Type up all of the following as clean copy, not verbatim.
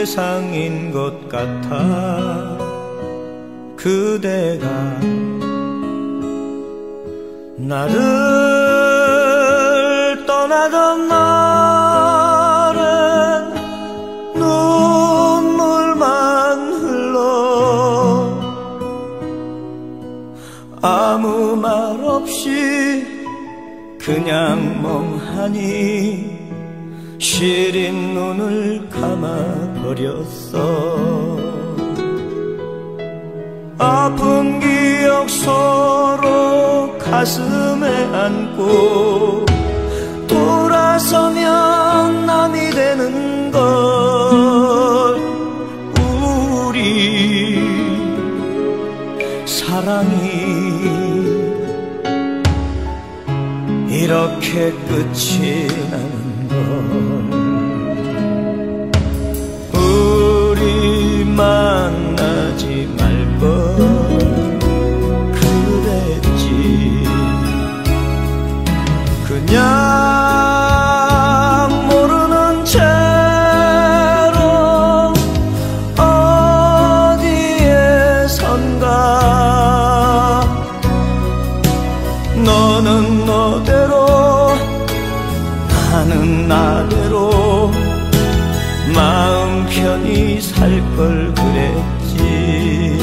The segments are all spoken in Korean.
세상인 것 같아. 그대가 나를 떠나던 날엔 눈물만 흘러 아무 말 없이 그냥 멍하니 시린 눈을 감아버렸어. 아픈 기억 서로 가슴에 안고 돌아서면 남이 되는 걸. 우리 사랑이 이렇게 끝이 나는 걸. 우리 만나지 말걸 그랬지. 그냥 모르는 채로 어디에선가 너는 너대로 나는 나대로 마음 편히 살 걸 그랬지.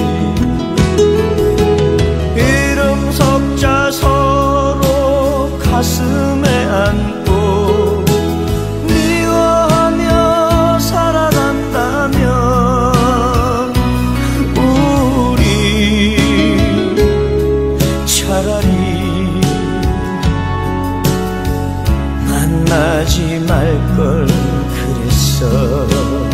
이름 석자 서로 가슴에 안고 미워하며 살아간다면 우리 차라리 만나지 말걸 그랬어.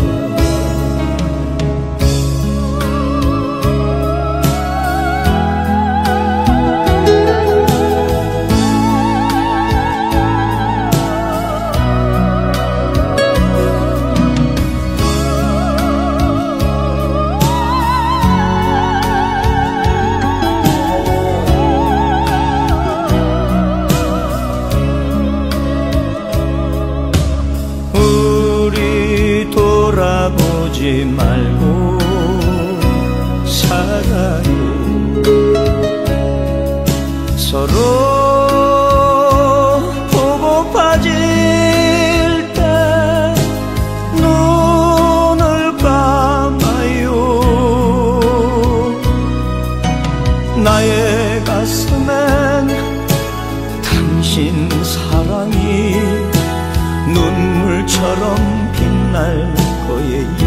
돌아보지 말고 살아요. 서로 보고파질 때 눈을 감아요. 나의 가슴엔 당신 사랑이 눈물처럼 빛날 거예요.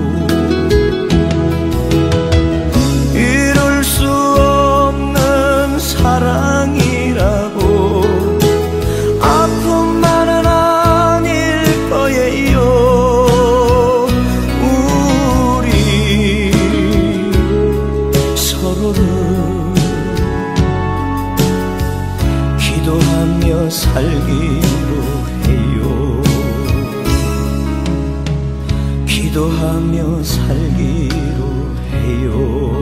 이룰 수 없는 사랑이라고 아픔만은 아닐 거예요. 우리 서로를 기도하며 살기로 해요. 기도하며 살기로 해요.